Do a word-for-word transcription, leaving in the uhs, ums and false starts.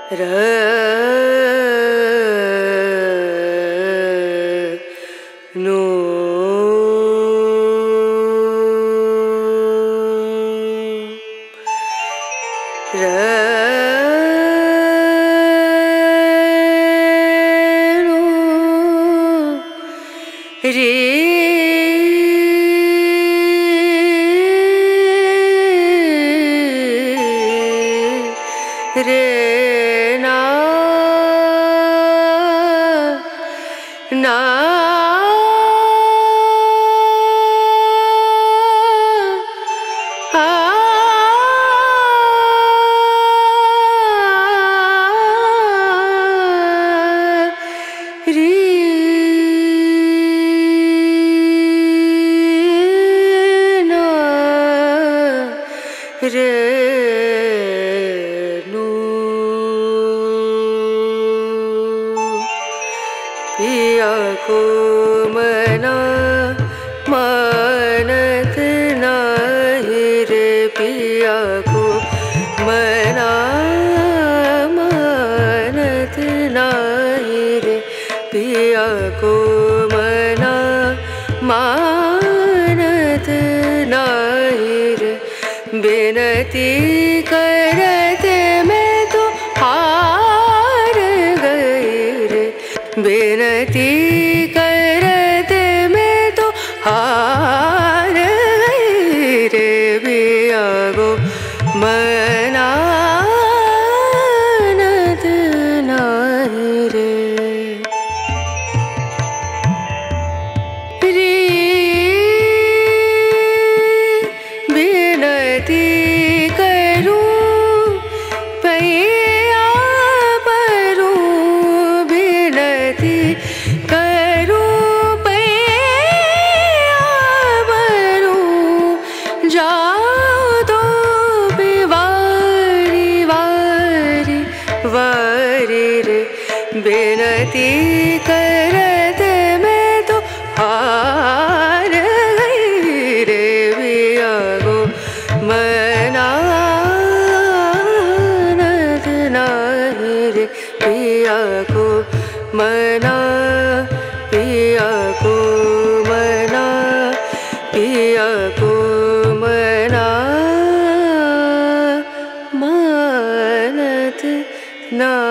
no रे रे ना ना आ रे ना रे पिया को मना मानत नाही रे पिया को मना मानत नाही रे पिया को मना मानत नाही रे बिनती करते मैं तो हार गई रे बिनती करते मैं तो हार गई रे पिया को मनानत नाही रे रे बिनती करूं पैया परूं बिनती करूं पैया परूं जाओ तो बिवारी वारी वारी रे बिनती करते मैं तो हार गई रे पिया को मनानत नाही रे पिया को मना पिया को मना पिया को मना मानत ना